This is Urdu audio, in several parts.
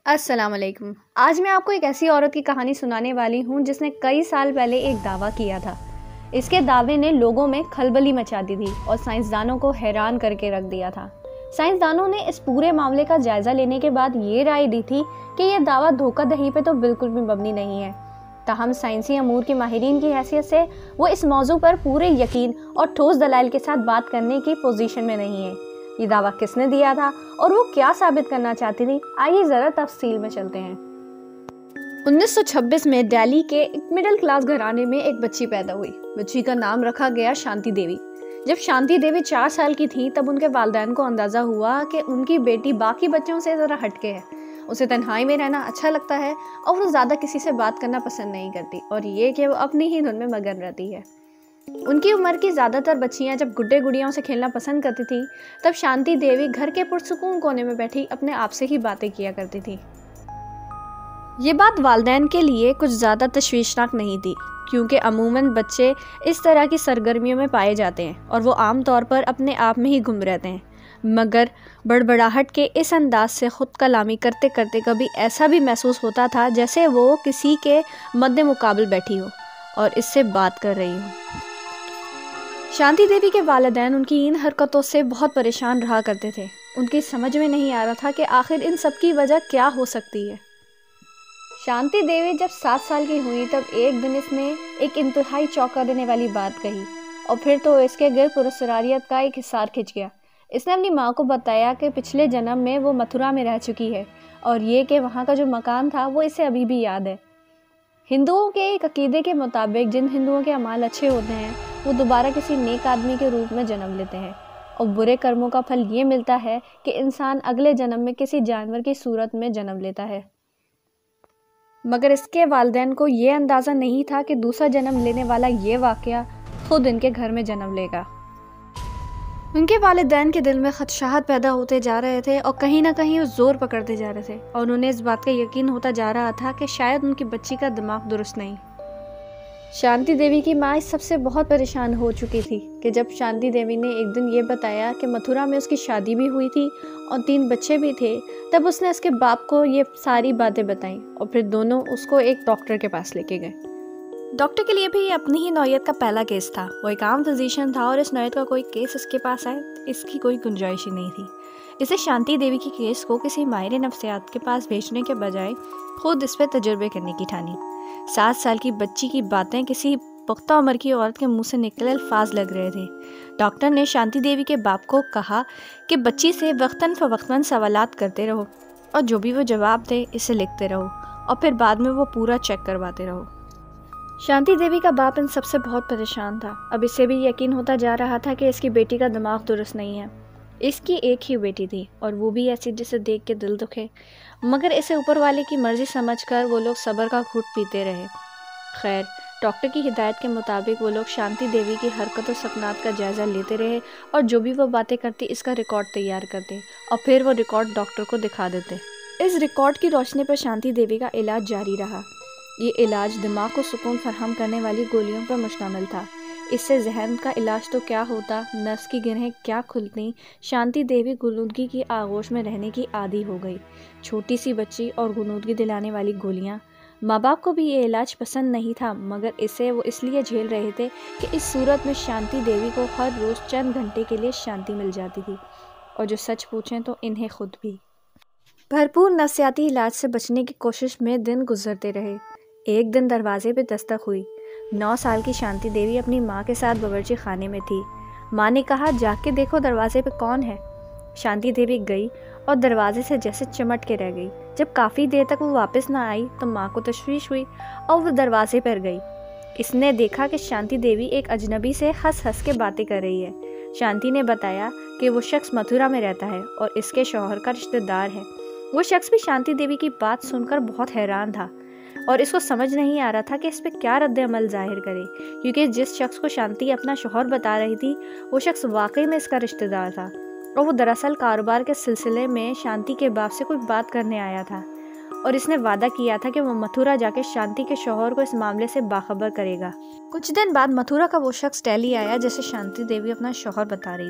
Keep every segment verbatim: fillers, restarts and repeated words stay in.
السلام علیکم۔ آج میں آپ کو ایک ایسی عورت کی کہانی سنانے والی ہوں جس نے کئی سال پہلے ایک دعویٰ کیا تھا۔ اس کے دعوے نے لوگوں میں کھلبلی مچا دی تھی اور سائنسدانوں کو حیران کر کے رکھ دیا تھا۔ سائنسدانوں نے اس پورے معاملے کا جائزہ لینے کے بعد یہ رائے دی تھی کہ یہ دعویٰ دھوکہ دہی پہ تو بالکل بھی مبنی نہیں ہے۔ تاہم سائنسی امور کے ماہرین کی حیثیت سے وہ اس موضوع پر پورے یقین اور ٹھوس دلائل کے ساتھ بات کرنے کی پوزیشن میں نہیں ہے۔ یہ دعویٰ کس نے دیا تھا اور وہ کیا ثابت کرنا چاہتی تھی، آئیے ذرا تفصیل میں چلتے ہیں۔ انیس سو چھبیس میں دہلی کے ایک مڈل کلاس گھرانے میں ایک بچی پیدا ہوئی۔ بچی کا نام رکھا گیا شانتی دیوی۔ جب شانتی دیوی چار سال کی تھی تب ان کے والدین کو اندازہ ہوا کہ ان کی بیٹی باقی بچوں سے ذرا ہٹ کے ہے، اسے تنہائی میں رہنا اچھا لگتا ہے اور وہ زیادہ کسی سے بات کرنا پسند نہیں کرتی، اور یہ کہ وہ اپنی ہی دھن میں مگن رہتی ہے۔ ان کی عمر کی زیادہ تر بچیاں جب گڈے گڑیوں سے کھیلنا پسند کرتی تھی تب شانتی دیوی گھر کے پرسکون کونے میں بیٹھی اپنے آپ سے ہی باتیں کیا کرتی تھی۔ یہ بات والدین کے لیے کچھ زیادہ تشویشناک نہیں تھی، کیونکہ عموماً بچے اس طرح کی سرگرمیوں میں پائے جاتے ہیں اور وہ عام طور پر اپنے آپ میں ہی گم رہتے ہیں، مگر بڑبڑاہٹ کے اس انداز سے خود کلامی کرتے کرتے کبھی ایسا بھی محسوس ہوتا تھا جیسے وہ کسی کے مد مقابل بیٹھی ہو اور اس سے بات کر رہی ہو۔ شانتی دیوی کے والدین ان کی ان حرکتوں سے بہت پریشان رہا کرتے تھے۔ ان کی سمجھ میں نہیں آ رہا تھا کہ آخر ان سب کی وجہ کیا ہو سکتی ہے۔ شانتی دیوی جب سات سال کی ہوئی تب ایک دن اس نے ایک انتہائی چونکا دینے والی بات کہی اور پھر تو اس کے گرد پراسراریت کا ایک حصار کھنچ گیا۔ اس نے اپنی ماں کو بتایا کہ پچھلے جنم میں وہ متھرا میں رہ چکی ہے اور یہ کہ وہاں کا جو مکان تھا وہ اسے ابھی بھی یاد ہے۔ ہندوؤں کے ایک عقیدے کے مطابق جن ہندوؤں کے اعمال اچھے ہوتے ہیں وہ دوبارہ کسی نیک آدمی کے روپ میں جنم لیتے ہیں، اور برے کرموں کا پھل یہ ملتا ہے کہ انسان اگلے جنم میں کسی جانور کی صورت میں جنم لیتا ہے۔ مگر اس کے والدین کو یہ اندازہ نہیں تھا کہ دوسرا جنم لینے والا یہ واقعہ خود ان کے گھر میں جنم لے گا۔ ان کے والدین کے دل میں خدشات پیدا ہوتے جا رہے تھے اور کہیں نہ کہیں وہ زور پکڑتے جا رہے تھے، اور انہیں اس بات کا یقین ہوتا جا رہا تھا کہ شاید ان کی بچی کا دماغ درست نہیں۔ شانتی دیوی کی ماں اس سب سے بہت پریشان ہو چکی تھی کہ جب شانتی دیوی نے ایک دن یہ بتایا کہ متھرا میں اس کی شادی بھی ہوئی تھی اور تین بچے بھی تھے، تب اس نے اس کے باپ کو یہ ساری باتیں بتائیں اور پھر دونوں اس کو ایک ڈاکٹر کے پاس لے کے گئے۔ ڈاکٹر کے لیے بھی یہ اپنی ہی نوعیت کا پہلا کیس تھا۔ وہ ایک عام فزیشین تھا اور اس نوعیت کا کوئی کیس اس کے پاس آئے اس کی کوئی گنجائش ہی نہیں تھی۔ اسے شانتی دیوی کی کیس کو کسی ماہر نفسیات کے پاس بھیجنے کے بجائے خود اس پہ تجربے کرنے کی ٹھانی۔ سات سال کی بچی کی باتیں کسی پختہ عمر کی عورت کے منہ سے نکلے الفاظ لگ رہے تھے۔ ڈاکٹر نے شانتی دیوی کے باپ کو کہا کہ بچی سے وقتاً فوقتاً سوالات کرتے رہو اور جو بھی وہ جواب دے اسے لکھتے رہو اور پھر بعد میں وہ پورا چیک کرواتے رہو۔ شانتی دیوی کا باپ ان سب سے بہت پریشان تھا۔ اب اسے بھی یقین ہوتا جا رہا تھا کہ اس کی بیٹی کا دماغ درست نہیں ہے۔ اس کی ایک ہی بیٹی تھی اور وہ بھی ایسی جسے دیکھ کے دل دکھے، مگر اسے اوپر والے کی مرضی سمجھ کر وہ لوگ صبر کا گھوٹ پیتے رہے۔ خیر، ڈاکٹر کی ہدایت کے مطابق وہ لوگ شانتی دیوی کی حرکت و سکنات کا جائزہ لیتے رہے اور جو بھی وہ باتیں کرتی اس کا ریکارڈ تیار کرتے اور پھر وہ ریکارڈ ڈاکٹر کو دکھا دیتے۔ اس ریکارڈ کی روشنی پر شانتی دیوی کا علاج جاری رہا۔ یہ علاج دماغ کو سکون فراہم کرنے والی گولیوں پر مشتمل تھا۔ اس سے ذہن کا علاج تو کیا ہوتا، نفس کی گرہیں کیا کھلتی۔ شانتی دیوی غنودگی کی آغوش میں رہنے کی عادی ہو گئی۔ چھوٹی سی بچی اور غنودگی دلانے والی گولیاں۔ ماں باپ کو بھی یہ علاج پسند نہیں تھا، مگر اسے وہ اس لیے جھیل رہے تھے کہ اس صورت میں شانتی دیوی کو ہر روز چند گھنٹے کے لیے شانتی مل جاتی تھی، اور جو سچ پوچھیں تو انہیں خود بھی۔ بھرپور نفسیاتی علاج سے بچنے کی کوشش میں دن گزرتے رہے۔ ایک دن دروازے پہ دستک ہوئی۔ نو سال کی شانتی دیوی اپنی ماں کے ساتھ باورچی خانے میں تھی۔ ماں نے کہا، جاگ کے دیکھو دروازے پہ کون ہے۔ شانتی دیوی گئی اور دروازے سے جیسے چمٹ کے رہ گئی۔ جب کافی دیر تک وہ واپس نہ آئی تو ماں کو تشویش ہوئی اور وہ دروازے پر گئی۔ اس نے دیکھا کہ شانتی دیوی ایک اجنبی سے ہنس ہنس کے باتیں کر رہی ہے۔ شانتی نے بتایا کہ وہ شخص متھرا میں رہتا ہے اور اس کے شوہر کا رشتہ دار ہے۔ وہ شخص بھی شانتی دیوی کی بات سن کر بہت حیران تھا اور اس کو سمجھ نہیں آ رہا تھا کہ اس پہ کیا رد عمل ظاہر کرے، کیونکہ جس شخص کو شانتی اپنا شوہر بتا رہی تھی وہ شخص واقعی میں اس کا رشتہ دار تھا، اور وہ دراصل کاروبار کے سلسلے میں شانتی کے باپ سے کوئی بات کرنے آیا تھا، اور اس نے وعدہ کیا تھا کہ وہ متھرا جا کے شانتی کے شوہر کو اس معاملے سے باخبر کرے گا۔ کچھ دن بعد متھرا کا وہ شخص دہلی آیا جسے شانتی دیوی اپنا شوہر بتا رہی تھی۔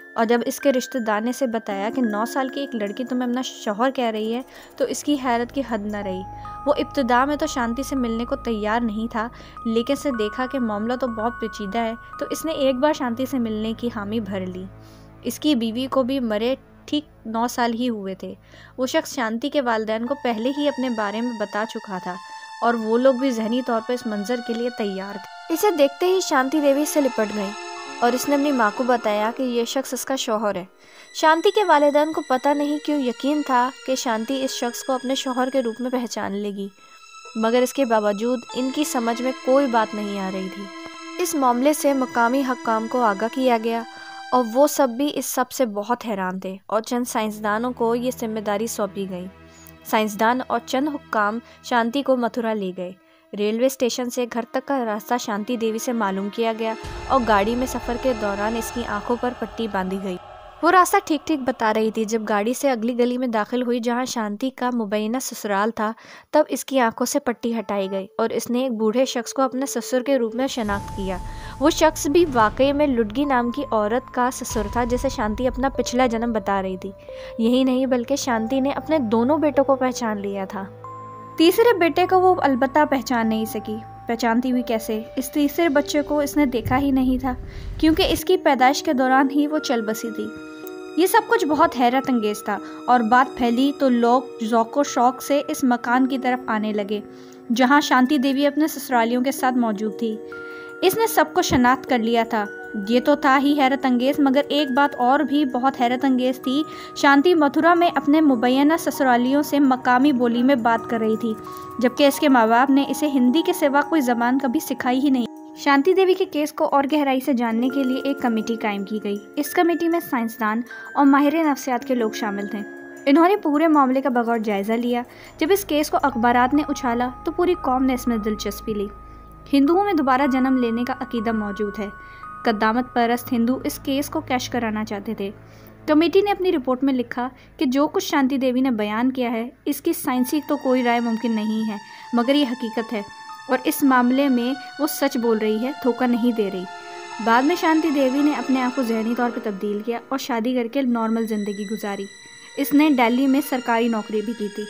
اور جب اس کے رشتہ دار نے اسے بتایا کہ نو سال کی ایک لڑکی تمہیں اپنا شوہر کہہ رہی ہے تو اس کی حیرت کی حد نہ رہی۔ وہ ابتدا میں تو شانتی سے ملنے کو تیار نہیں تھا، لیکن اسے دیکھا کہ معاملہ تو بہت پیچیدہ ہے تو اس نے ایک بار شانتی سے ملنے کی حامی بھر لی۔ اس کی بیوی کو بھی مرے ٹھیک نو سال ہی ہوئے تھے۔ وہ شخص شانتی کے والدین کو پہلے ہی اپنے بارے میں بتا چکا تھا اور وہ لوگ بھی ذہنی طور پر اس منظر کے لیے تیار تھے۔ اسے دیکھتے ہی شانتی دیوی سے لپٹ گئی اور اس نے اپنی ماں کو بتایا کہ یہ شخص اس کا شوہر ہے۔ شانتی کے والدین کو پتہ نہیں کیوں یقین تھا کہ شانتی اس شخص کو اپنے شوہر کے روپ میں پہچان لے گی، مگر اس کے باوجود ان کی سمجھ میں کوئی بات نہیں آ رہی تھی۔ اس معاملے سے مقامی حکام کو آگاہ کیا گیا اور وہ سب بھی اس سب سے بہت حیران تھے اور چند سائنسدانوں کو یہ ذمہ داری سونپی گئی۔ سائنسدان اور چند حکام شانتی کو متھرا لے گئے۔ ریلوے اسٹیشن سے گھر تک کا راستہ شانتی دیوی سے معلوم کیا گیا اور گاڑی میں سفر کے دوران اس کی آنکھوں پر پٹی باندھی گئی۔ وہ راستہ ٹھیک ٹھیک بتا رہی تھی۔ جب گاڑی سے اگلی گلی میں داخل ہوئی جہاں شانتی کا مبینہ سسرال تھا، تب اس کی آنکھوں سے پٹی ہٹائی گئی اور اس نے ایک بوڑھے شخص کو اپنے سسر کے روپ میں شناخت کیا۔ وہ شخص بھی واقعی میں لڈگی نام کی عورت کا سسر تھا جسے شانتی اپنا پچھلا جنم بتا رہی تھی۔ یہی نہیں بلکہ شانتی نے اپنے دونوں بیٹوں کو پہچان لیا تھا۔ تیسرے بیٹے کو وہ البتہ پہچان نہیں سکی۔ پہچانتی ہوئی کیسے؟ اس تیسرے بچے کو اس نے دیکھا ہی نہیں تھا کیونکہ اس کی پیدائش کے دوران ہی وہ چل بسی تھی۔ یہ سب کچھ بہت حیرت انگیز تھا اور بات پھیلی تو لوگ ذوق و شوق سے اس مکان کی طرف آنے لگے جہاں شانتی دیوی اپنے سسرالیوں کے ساتھ موجود تھی۔ اس نے سب کو شناخت کر لیا تھا۔ یہ تو تھا ہی حیرت انگیز، مگر ایک بات اور بھی بہت حیرت انگیز تھی۔ شانتی متھرا میں اپنے مبینہ سسرالیوں سے مقامی بولی میں بات کر رہی تھی، جبکہ اس کے ماں باپ نے اسے ہندی کے سوا کوئی زبان کبھی سکھائی ہی نہیں۔ شانتی دیوی کے کیس کو اور گہرائی سے جاننے کے لیے ایک کمیٹی قائم کی گئی۔ اس کمیٹی میں سائنسدان اور ماہر نفسیات کے لوگ شامل تھے۔ انہوں نے پورے معاملے کا بغور جائزہ لیا۔ جب اس کیس کو اخبارات نے اچھالا تو پوری قوم نے اس میں دلچسپی لی۔ ہندوؤں میں دوبارہ جنم لینے کا عقیدہ موجود ہے۔ قدامت پرست ہندو اس کیس کو کیش کرانا چاہتے تھے۔ کمیٹی نے اپنی رپورٹ میں لکھا کہ جو کچھ شانتی دیوی نے بیان کیا ہے اس کی سائنسی تو کوئی رائے ممکن نہیں ہے، مگر یہ حقیقت ہے اور اس معاملے میں وہ سچ بول رہی ہے، دھوکہ نہیں دے رہی۔ بعد میں شانتی دیوی نے اپنے آپ کو ذہنی طور پر تبدیل کیا اور شادی کر کے نارمل زندگی گزاری۔ اس نے دہلی میں سرکاری نوکری بھی کی تھی۔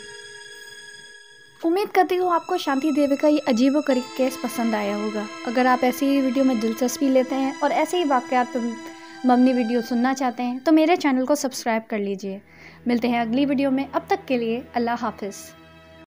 امید کرتی ہوں آپ کو شانتی دیوی کا یہ عجیب و غریب کیس پسند آیا ہوگا۔ اگر آپ ایسی ویڈیو میں دلچسپی لیتے ہیں اور ایسے ہی واقعات پر مبنی ویڈیو سننا چاہتے ہیں تو میرے چینل کو سبسکرائب کر لیجئے۔ ملتے ہیں اگلی ویڈیو میں، اب تک کے لیے اللہ حافظ۔